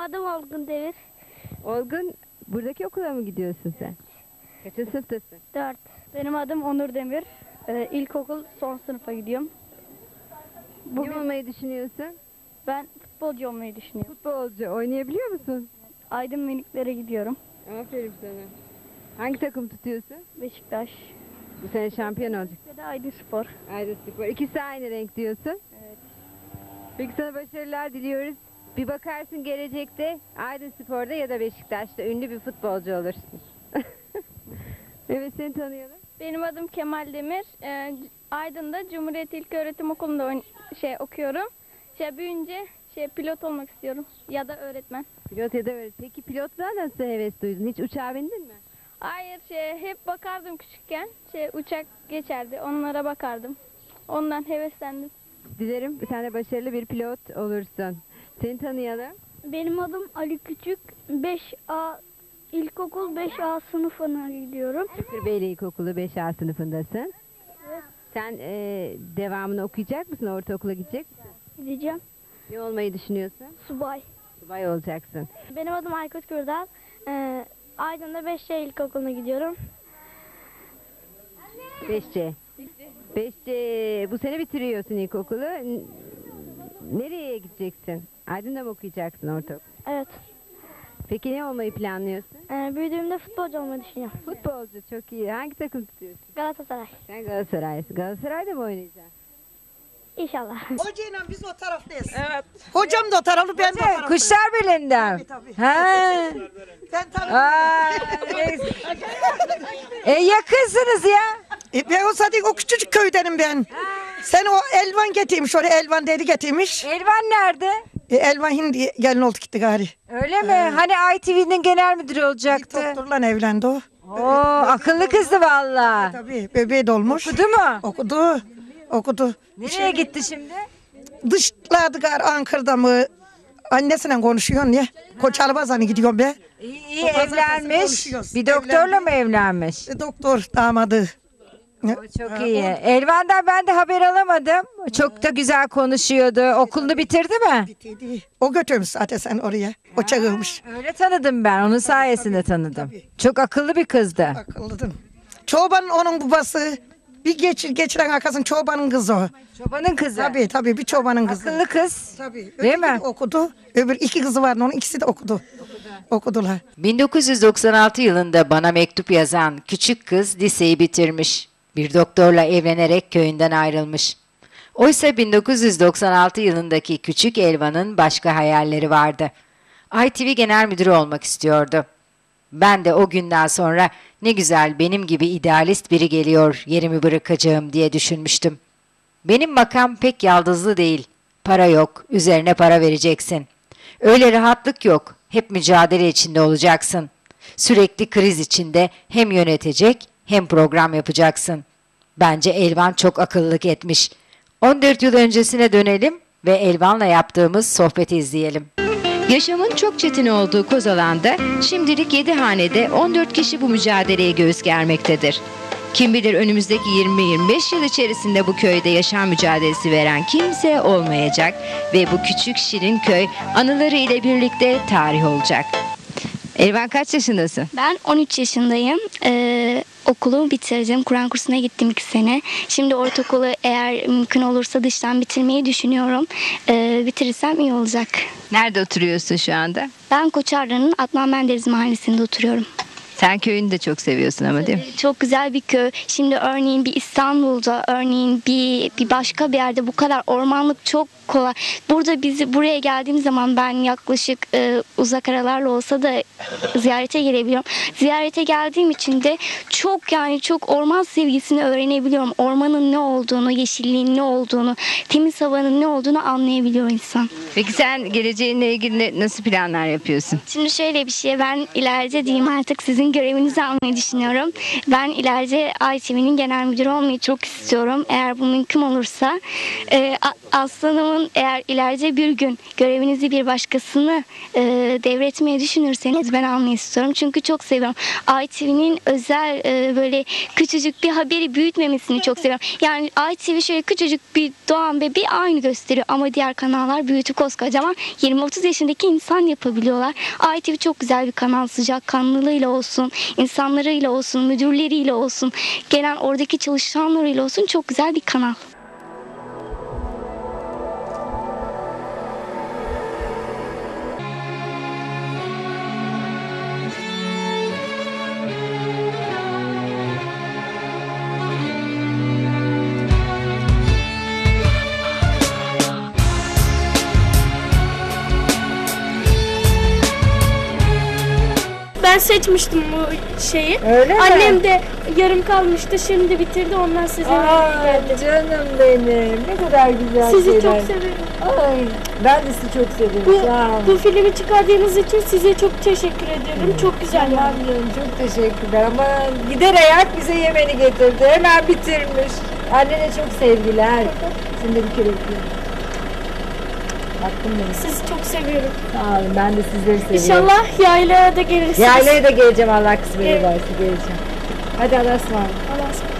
adım Olgun Devir. Olgun, buradaki okula mı gidiyorsun sen? Kaçıncı sınıftasın? 4. Benim adım Onur Demir. İlkokul son sınıfa gidiyorum. Ne olmayı düşünüyorsun? Ben futbolcu olmayı düşünüyorum. Futbolcu. Oynayabiliyor musun? Aydın Meniklere gidiyorum. Aferin sana. Hangi takım tutuyorsun? Beşiktaş. Bu sene şampiyon olacak. Ve de Aydın Spor. Aydınspor. İkisi aynı renk diyorsun. Evet. Peki sana başarılar diliyoruz. Bir bakarsın gelecekte Aydınspor'da ya da Beşiktaş'ta ünlü bir futbolcu olursun. Evet, seni tanıyalım. Benim adım Kemal Demir. Aydın'da Cumhuriyet İlköğretim Okulu'nda okuyorum. Büyüyünce pilot olmak istiyorum ya da öğretmen. Pilot ya da öyle. Peki pilotluğa nasıl heves duydun? Hiç uçağa bindin mi? Hayır, hep bakardım küçükken. Uçak geçerdi, onlara bakardım. Ondan heveslendim. Dilerim sen de başarılı bir pilot olursun. Seni tanıyalım. Benim adım Ali Küçük. 5A İlkokul 5A sınıfına gidiyorum. Çakırbeyli İlkokulu 5A sınıfındasın. Evet. Sen devamını okuyacak mısın? Ortaokula gidecek misin? Gideceğim. Ne olmayı düşünüyorsun? Subay. Subay olacaksın. Benim adım Aykut Gürdal. Aydın'da 5C İlkokulu'na gidiyorum. 5C. 5C. Bu sene bitiriyorsun ilkokulu. Nereye gideceksin? Aydın'da mı okuyacaksın ortaokul? Evet. Peki ne olmayı planlıyorsun? Büyüdüğümde futbolcu olmayı düşünüyorum. Futbolcu, çok iyi. Hangi takım tutuyorsun? Galatasaray. Sen Galatasaray'sın. Galatasaray'da mı oynayacaksın? İnşallah. Hocayla biz o taraftayız. Evet. Hocam da o taraflı, ben de o taraftayım. Kuşlar Birliği'nden. Tabii. Ha. Ben taraflıyım. Aa, yakınsınız ya. Ben o zaten o küçücük köydenim ben. Sen o Elvan getirmiş, oraya Elvan dedi getirmiş. Elvan nerede? Elvan hindi gelin oldu gitti gari. Öyle mi? Hani ITV'nin genel müdürü olacaktı. Doktorla evlendi o. Oo, akıllı kızdı valla. Tabii bebeği dolmuş. Okudu mu? Okudu. Nereye gitti şimdi? Dışladı gari Ankara'da mı? Annesiyle konuşuyorsun ya. Koçalı Bazan'a gidiyorum be. İyi O pazartesi evlenmiş. konuşuyoruz. Bir doktorla mı evlenmiş? Doktor damadı. O çok iyi. Elvan'dan ben de haber alamadım. Çok da güzel konuşuyordu. Okulunu bitirdi mi? Bitirdi. O götürmüş zaten sen oraya. O çağırmış. Öyle tanıdım ben. Onun sayesinde tanıdım. tabii. Çok akıllı bir kızdı. Akıllıdın. Çobanın onun babası. Bir geçiren arkasın çobanın kızı o. Çobanın kızı. Tabii bir çobanın kızı. Akıllı kız. Tabii. Değil mi? Okudu. Öbür iki kızı vardı onun ikisi de okudu. Okudular. 1996 yılında bana mektup yazan küçük kız liseyi bitirmiş. Bir doktorla evlenerek köyünden ayrılmış. Oysa 1996 yılındaki küçük Elvan'ın başka hayalleri vardı. ITV Genel Müdürü olmak istiyordu. Ben de o günden sonra ne güzel benim gibi idealist biri geliyor, yerimi bırakacağım diye düşünmüştüm. Benim makam pek yaldızlı değil. Para yok, üzerine para vereceksin. Öyle rahatlık yok, hep mücadele içinde olacaksın. Sürekli kriz içinde hem yönetecek hem program yapacaksın. Bence Elvan çok akıllılık etmiş. 14 yıl öncesine dönelim ve Elvan'la yaptığımız sohbeti izleyelim. Yaşamın çok çetin olduğu Kozalanda şimdilik 7 hanede 14 kişi bu mücadeleye göğüs germektedir. Kim bilir önümüzdeki 20-25 yıl içerisinde bu köyde yaşam mücadelesi veren kimse olmayacak ve bu küçük şirin köy anıları ile birlikte tarih olacak. Elvan kaç yaşındasın? Ben 13 yaşındayım. Okulu bitirdim. Kur'an kursuna gittim 2 sene. Şimdi ortaokulu eğer mümkün olursa dıştan bitirmeyi düşünüyorum. Bitirirsem iyi olacak. Nerede oturuyorsun şu anda? Ben Koçarlı'nın Adnan Menderes mahallesinde oturuyorum. Sen köyünü de çok seviyorsun ama değil mi? Çok güzel bir köy. Şimdi örneğin bir İstanbul'da, örneğin bir başka bir yerde bu kadar ormanlık çok kolay. Buraya geldiğim zaman ben yaklaşık uzak aralarla olsa da ziyarete gelebiliyorum. Ziyarete geldiğim için de çok orman sevgisini öğrenebiliyorum. Ormanın ne olduğunu, yeşilliğin ne olduğunu, temiz havanın ne olduğunu anlayabiliyor insan. Peki sen geleceğinle ilgili nasıl planlar yapıyorsun? Şimdi şöyle bir şey, ben ileride diyeyim artık sizin sizin görevinizi almayı düşünüyorum. Ben ileride ITV'nin genel müdürü olmayı çok istiyorum. Eğer bu mümkün olursa Aslanım'ın eğer ileride bir gün görevinizi bir başkasını devretmeyi düşünürseniz ben almayı istiyorum. Çünkü çok seviyorum. ITV'nin özel böyle küçücük bir haberi büyütmemesini çok seviyorum. Yani ITV şöyle küçücük bir doğan bebeği aynı gösteriyor ama diğer kanallar büyütüp koskocaman 20-30 yaşındaki insan yapabiliyorlar. ITV çok güzel bir kanal, sıcakkanlılığıyla olsun, insanlarıyla olsun, müdürleriyle olsun, gelen oradaki çalışanlarıyla olsun çok güzel bir kanal. Ben seçmiştim bu şeyi. Öyle mi? Annem de yarım kalmıştı. Şimdi bitirdi. Ondan size geldi. Canım benim. Ne kadar güzel Sizi şeyler. çok seviyorum. Ay, ben de sizi çok seviyorum. Sağ olun. Bu filmi çıkardığınız için size çok teşekkür ediyorum. Çok güzel Tamam yani. canım, çok teşekkürler ama gider ayak bize yemeni getirdi. Hemen bitirmiş. Annene çok sevgiler. Seni de bir kere öpüyorum. Baktım benim. Sizi çok seviyorum. Sağ olun, ben de sizleri seviyorum. İnşallah yaylaya da gelirsiniz. Yaylaya da geleceğim, Allah kısmet Evet. ederse geleceğim. Hadi Allah'a ısmarladık. Allah'a emanet.